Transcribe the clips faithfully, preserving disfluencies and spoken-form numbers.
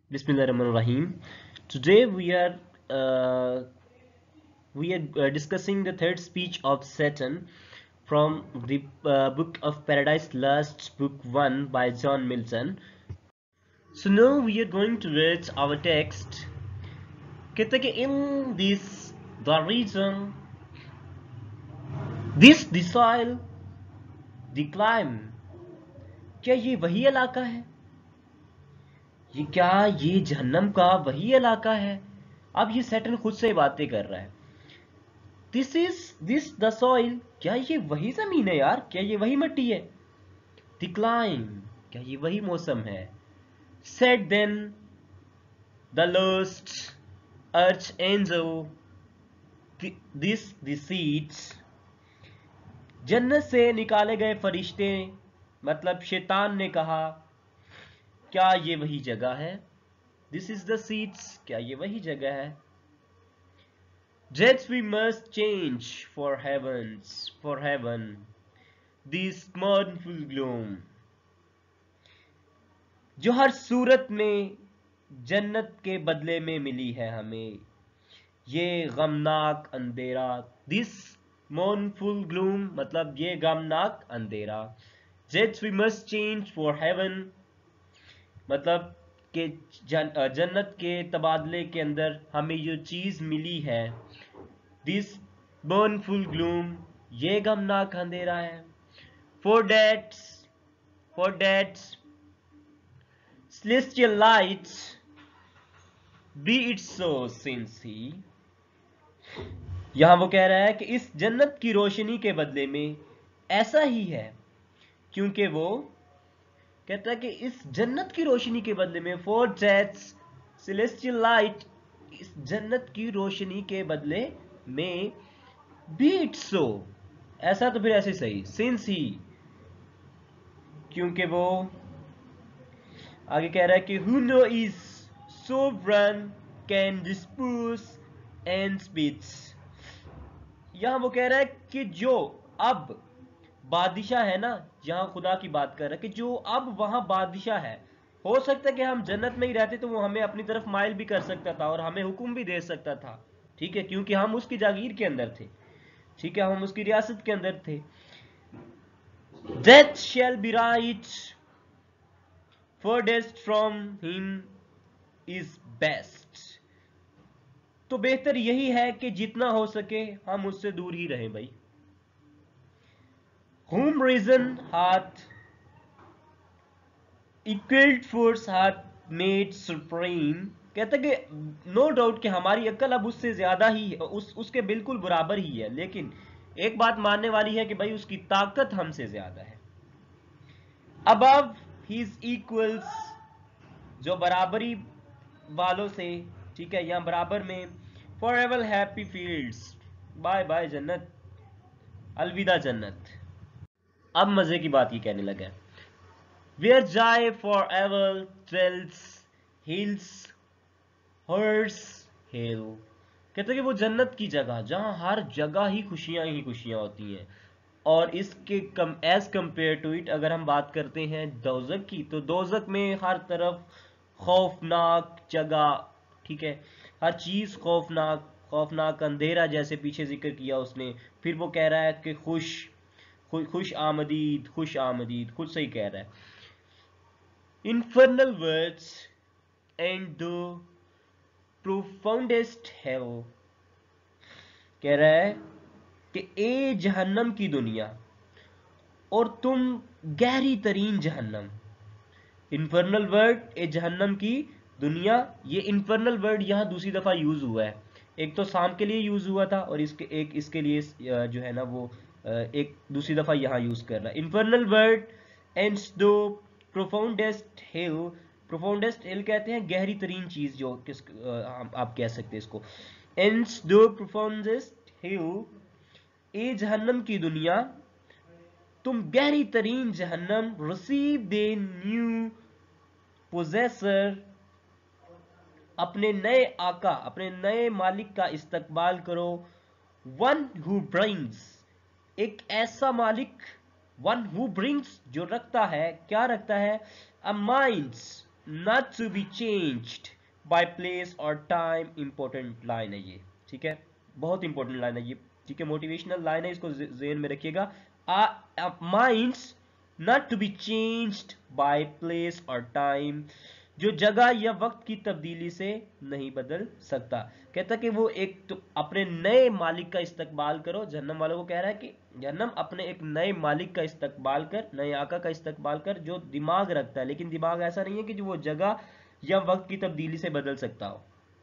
Bismillahirrahmanirrahim. Today we are uh, we are uh, discussing the third speech of Satan from the uh, Book of Paradise Lost, Book One by John Milton. So now we are going to read our text. कहते हैं कि in this the region, this the soil, the climb. क्या ये वही इलाका है? ये क्या ये जहन्नम का वही इलाका है? अब ये सैटन खुद से बातें कर रहा है. This is this the soil. क्या ये वही जमीन है यार? क्या ये वही मिट्टी है? The clime. क्या ये वही मौसम है? Said then the lost archangel this the seeds. जन्नत से निकाले गए फरिश्ते मतलब शैतान ने कहा क्या ये वही जगह है? This is the seeds. क्या ये वही जगह है? That we must change for heavens, for heaven, this mournful gloom. जो हर सूरत में जन्नत के बदले में मिली है हमें ये गमनाक अंधेरा. This mournful gloom मतलब ये गमनाक अंधेरा. That we must change for heaven मतलब कि जन, जन्नत के तबादले के अंदर हमें जो चीज मिली है दिस बर्नफुल ग्लूम ये गमनाक अंधेरा है. For that for that celestial light be it so since he. यहां वो कह रहा है कि इस जन्नत की रोशनी के बदले में ऐसा ही है क्योंकि वो कहता है कि इस जन्नत की रोशनी के बदले में फॉर दैट्स सेलेस्टियल लाइट इस जन्नत की रोशनी के बदले में बी इट सो ऐसा तो फिर ऐसे सही सिंस ही क्योंकि वो आगे कह रहा है कि who now is sovereign can dispose and speech. यहां वो कह रहा है कि जो अब बादशाह है ना जहां खुदा की बात कर रहा है कि जो अब वहां बादशाह है हो सकता है कि हम जन्नत में ही रहते तो वो हमें अपनी तरफ माइल भी कर सकता था और हमें हुक्म भी दे सकता था. ठीक है क्योंकि हम उसकी जागीर के अंदर थे. ठीक है हम उसकी रियासत के अंदर थे. Death shall be right furthest from him is best. तो बेहतर यही है कि जितना हो सके हम उससे दूर ही रहें भाई. Whom reason hath equalled force hath made supreme. कहता है कि नो डाउट कि हमारी अक्ल अब उससे ज्यादा ही है उस उसके बिल्कुल बराबर ही है लेकिन एक बात मानने वाली है कि भाई उसकी ताकत हमसे ज्यादा है. above his equals जो बराबरी वालों से. ठीक है यहां बराबर में forever happy fields. Bye bye जन्नत अलविदा जन्नत. अब मजे की बात ये कहने लगा Where joy forever dwells hills hers hill. कहते हैं कि वो जन्नत की जगह जहां हर जगह ही खुशियां ही खुशियां होती हैं और इसके कम एज कंपेयर टू इट अगर हम बात करते हैं दोजक की तो दोजक में हर तरफ खौफनाक जगह. ठीक है हर चीज खौफनाक खौफनाक अंधेरा जैसे पीछे जिक्र किया उसने. फिर वो कह रहा है कि खुश खुश आमदीद खुश आमदीद खुद से ही कह रहा है. Infernal words and the profoundest hell. कह रहा है कि ए जहन्नम की दुनिया और तुम गहरी तरीन जहन्नम. इन्फर्नल वर्ड ए जहन्नम की दुनिया. ये इन्फर्नल वर्ड यहाँ दूसरी दफा यूज हुआ है. एक तो शाम के लिए यूज हुआ था और इसके एक इसके लिए जो है ना वो एक दूसरी दफा यहाँ यूज कर रहा है. इन्फर्नल वर्ड एंड दो प्रोफाउंडेस्ट हिल. प्रोफाउंडेस्ट हिल कहते हैं गहरी तरीन चीज जो किस आप कह सकते हैं इसको. एंड दो प्रोफाउंडेस्ट हिल ए जहन्नम की दुनिया तुम गहरी तरीन जहन्नम रिसीव दे न्यू पोजेसर अपने नए आका अपने नए मालिक का इस्तकबाल करो. वन हु ब्रिंग्स एक ऐसा मालिक वन हु ब्रिंग्स जो रखता है क्या रखता है a mind's not to be changed by place or time. important line है ये, ठीक है, बहुत इंपॉर्टेंट लाइन है ये, ठीक है, मोटिवेशनल लाइन है, इसको ज़हन में रखिएगा. minds not to be changed by place or time, जो जगह या वक्त की तब्दीली से नहीं बदल सकता. कहता कि वो एक तो अपने नए मालिक का इस्तकबाल करो. जहन्नम वालों को कह रहा है कि जहन्नम अपने एक नए मालिक का इस्तकबाल कर, नए आका का इस्तकबाल कर जो दिमाग रखता है, लेकिन दिमाग ऐसा नहीं है कि जो वो जगह या वक्त की तब्दीली से बदल सकता हो.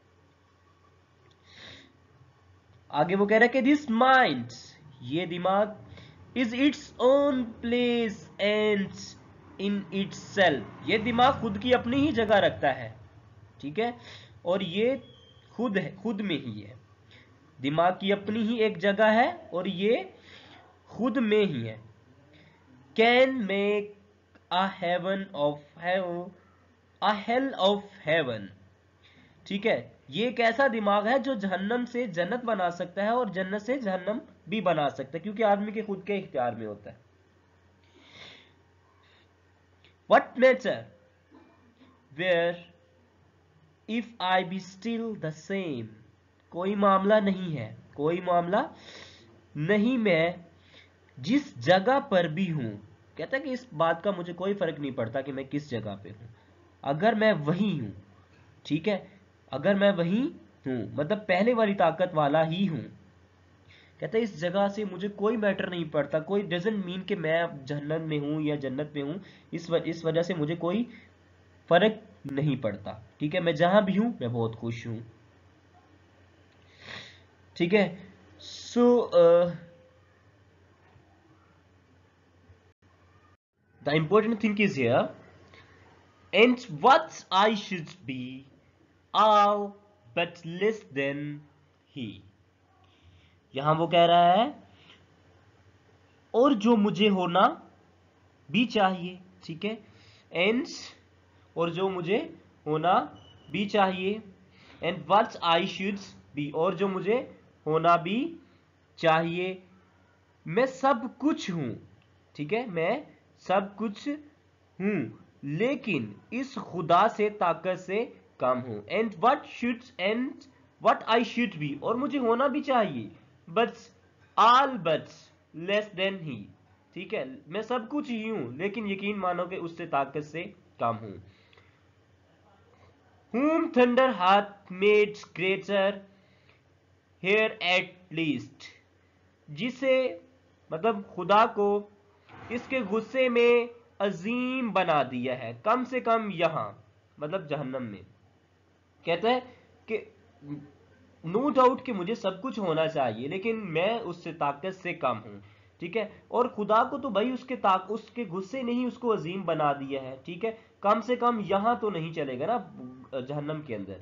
आगे वो कह रहा है कि दिस माइंड, ये दिमाग, is its own place and इन इट्स सेल्फ, ये दिमाग खुद की अपनी ही जगह रखता है, ठीक है, और ये खुद है, खुद में ही है. दिमाग की अपनी ही एक जगह है और ये खुद में ही है. Can make a heaven of have a hell of heaven, ठीक है, ये एक ऐसा दिमाग है जो जहन्नम से जन्नत बना सकता है और जन्नत से जहन्नम भी बना सकता है, क्योंकि आदमी के खुद के इख्तियार में होता है. What matter where if I be still the same, कोई मामला नहीं है, कोई मामला नहीं, मैं जिस जगह पर भी हूं. कहता है कि इस बात का मुझे कोई फर्क नहीं पड़ता कि मैं किस जगह पे हूं, अगर मैं वही हूं, ठीक है, अगर मैं वही हूं, मतलब पहले वाली ताकत वाला ही हूं. कहता है इस जगह से मुझे कोई मैटर नहीं पड़ता, कोई डजंट मीन कि मैं जहन्नम में हूं या जन्नत में हूं, इस व, इस वजह से मुझे कोई फर्क नहीं पड़ता, ठीक है, मैं जहां भी हूं मैं बहुत खुश हूं, ठीक है. So the important thing is here, and what I should be all but less than he. यहां वो कह रहा है और जो मुझे होना भी चाहिए, ठीक है, एंड और जो मुझे होना भी चाहिए, and what I should be, और जो मुझे होना भी चाहिए, मैं सब कुछ हूं, ठीक है, मैं सब कुछ हूं, लेकिन इस खुदा से ताकत से कम हूं. And what should and what I should be, और मुझे होना भी चाहिए, but all but less than he, ठीक है, मैं सब कुछ ही हूं, लेकिन यकीन मानो कि उससे ताकत से कम हूं. whom thunder hath made greater here at least, जिसे मतलब खुदा को इसके गुस्से में अजीम बना दिया है, कम से कम यहां, मतलब जहन्नम में. कहता है कि नो डाउट कि मुझे सब कुछ होना चाहिए, लेकिन मैं उससे ताकत से कम हूं, ठीक है, और खुदा को तो भाई उसके ताक उसके गुस्से ने ही उसको अजीम बना दिया है, ठीक है, कम से कम यहां तो नहीं चलेगा ना जहन्नम के अंदर.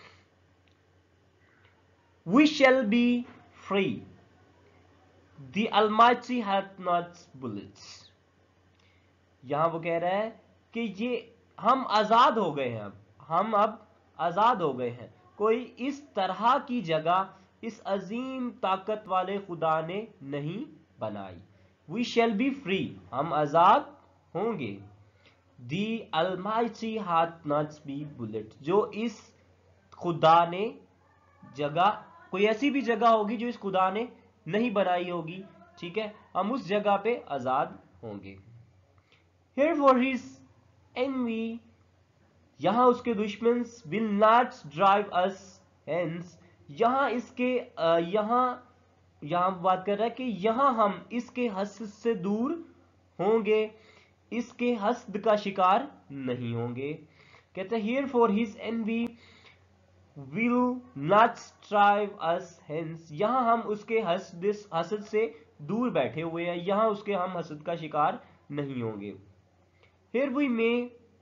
We shall be free, the Almighty hath not bullets. यहां वो कह रहा है कि ये हम आजाद हो गए हैं, अब हम अब आजाद हो गए हैं, कोई इस तरह की जगह इस अजीम ताकत वाले खुदा ने नहीं बनाई. वी शैल बी फ्री, हम आजाद होंगे. The Almighty hath not be bullet, जो इस खुदा ने जगह, कोई ऐसी भी जगह होगी जो इस खुदा ने नहीं बनाई होगी, ठीक है, हम उस जगह पे आजाद होंगे. Here for his envy, यहां उसके दुश्मन, will not drive us hence, यहां इसके यहां यहां बात कर रहा है कि यहां हम इसके हस्द से दूर होंगे, इसके हस्द का शिकार नहीं होंगे. कहते हैं here for his envy will not drive us hence, यहां हम उसके हस्द हसद से दूर बैठे हुए हैं, यहां उसके हम हसद का शिकार नहीं होंगे. Here we may,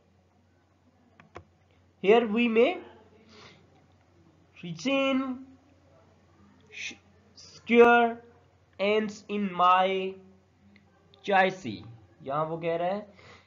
here we may retain secure ends in my choice. यहां वो कह रहा है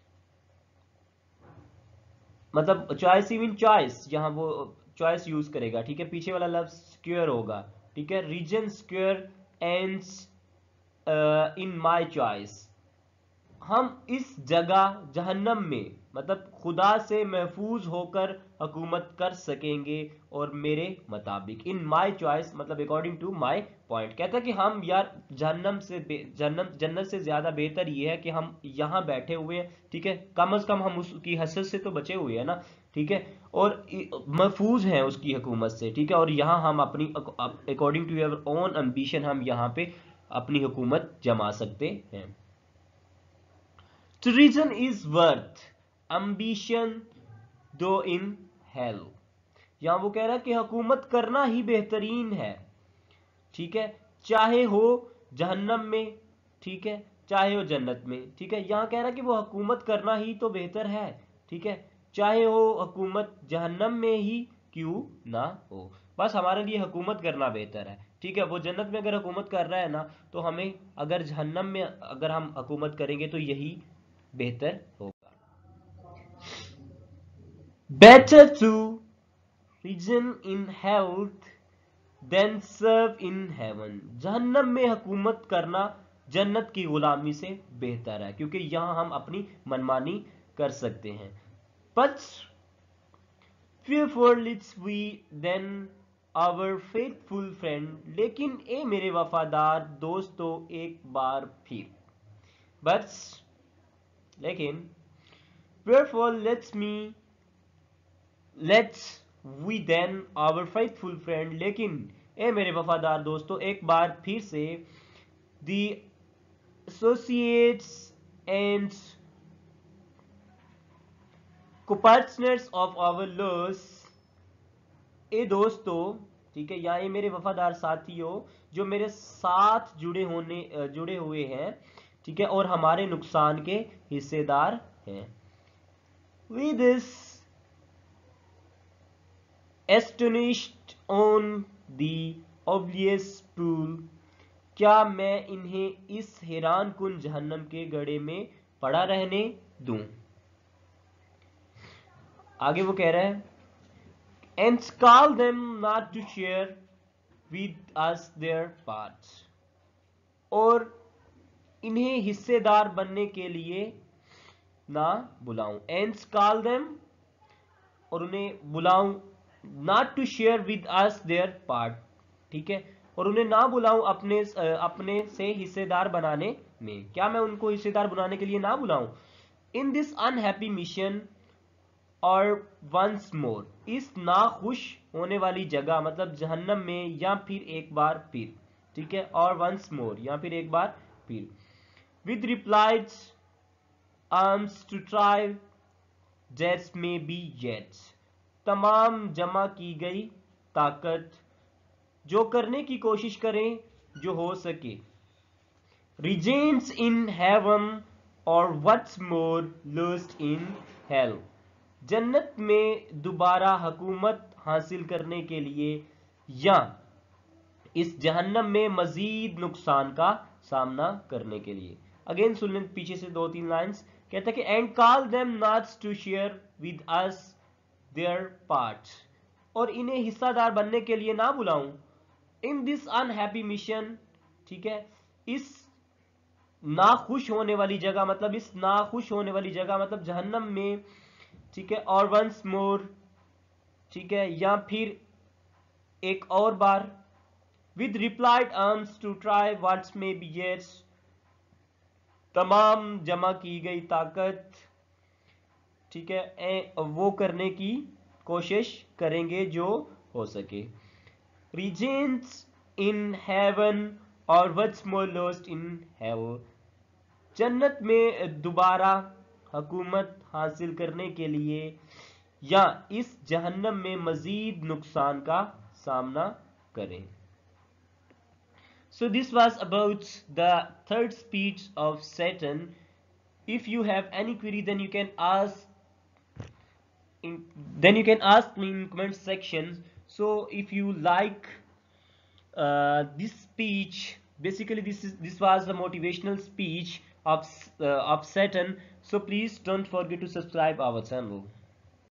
मतलब choice मीन choice, यहां वो choice यूज करेगा, ठीक है, पीछे वाला लफ्ज secure होगा, ठीक है, region secure ends uh, in my choice. हम इस जगह जहन्नम में मतलब खुदा से महफूज होकर हुकूमत कर सकेंगे और मेरे मुताबिक, इन माय चॉइस, मतलब अकॉर्डिंग टू माय पॉइंट। कहता है कि हम यार जहन्नम से जन्नत जन्नत से ज्यादा बेहतर ये है कि हम यहाँ बैठे हुए हैं, ठीक है, कम अज कम हम उसकी हसरत से तो बचे हुए हैं ना, ठीक है, और महफूज हैं उसकी हुकूमत से, ठीक है, और यहाँ हम अपनी according to your own ambition हम यहाँ पे अपनी हुकूमत जमा सकते हैं। Treason is worth ambition though in hell। यहां वो कह रहा है कि हुकूमत करना ही बेहतरीन है, ठीक है, चाहे हो जहन्नम में, ठीक है, चाहे हो जन्नत में, ठीक है। यहां कह रहा है कि वो हुकूमत करना ही तो बेहतर है, ठीक है, चाहे हो हुकूमत जहन्नम में ही क्यों ना हो, बस हमारे लिए हुकूमत करना बेहतर है, ठीक है। वो जन्नत में अगर हुकूमत कर रहा है ना, तो हमें अगर जहन्नम में अगर हम हुकूमत करेंगे तो यही बेहतर होगा। Better to reign in hell than serve in heaven. जहन्नम में हुकूमत करना जन्नत की गुलामी से बेहतर है, क्योंकि यहां हम अपनी मनमानी कर सकते हैं। But fearful leads we then our faithful friend। लेकिन ए मेरे वफादार दोस्तों एक बार फिर, बट लेकिन wherefore let's me let's we then our faithful friend, लेकिन ए मेरे वफादार दोस्तों एक बार फिर से the associates and co-partners of our loss। ए दोस्तों, ठीक है, या ये मेरे वफादार साथियों जो मेरे साथ जुड़े होने जुड़े हुए हैं, ठीक है, और हमारे नुकसान के हिस्सेदार हैं। With this astonished on the obvious pool। क्या मैं इन्हें इस हैरान कुन जहन्नम के गड्ढे में पड़ा रहने दूं। आगे वो कह रहा है and call them not to share with us their parts। और इन्हें हिस्सेदार बनने के लिए ना बुलाऊं, and call them, और उन्हें बुलाऊं, not to share with us their part, ठीक है, और उन्हें ना बुलाऊं अपने अपने से हिस्सेदार बनाने में। क्या मैं उनको हिस्सेदार बनाने के लिए ना बुलाऊं। इन दिस अनहैप्पी मिशन और वंस मोर, इस नाखुश होने वाली जगह, मतलब जहन्नम में, या फिर एक बार फिर, ठीक है, और वंस मोर, या फिर एक बार फिर। With replied arms to try that's may be yet. तमाम जमा की गई ताकत जो करने की कोशिश करें जो हो सके। रिजेंस इन हेवन और what's more lost in hell. जन्नत में दोबारा हुकूमत हासिल करने के लिए या इस जहन्नम में मजीद नुकसान का सामना करने के लिए। अगेन सुन लें पीछे से दो तीन लाइंस। कहता है कि and call them not to share with us their parts, और इन्हें हिस्सादार बनने के लिए ना बुलाऊं। इन दिस अनहैप्पी मिशन, ठीक है, इस नाखुश होने वाली जगह, मतलब इस नाखुश होने वाली जगह मतलब जहन्नम में, ठीक है, और वंस मोर, ठीक है, या फिर एक और बार। With replied arms to try what's may be yet. तमाम जमा की गई ताकत, ठीक है, वो करने की कोशिश करेंगे जो हो सके। रिजेंस इन हेवन और what's more lost in hell. जन्नत में दोबारा हुकूमत हासिल करने के लिए या इस जहन्नम में मजीद नुकसान का सामना करें। So this was about the third speech of Satan. If you have any query, then you can ask in, then you can ask me in comment section. So if you like uh, this speech, basically this is this was the motivational speech of uh, of Satan. So please don't forget to subscribe our channel.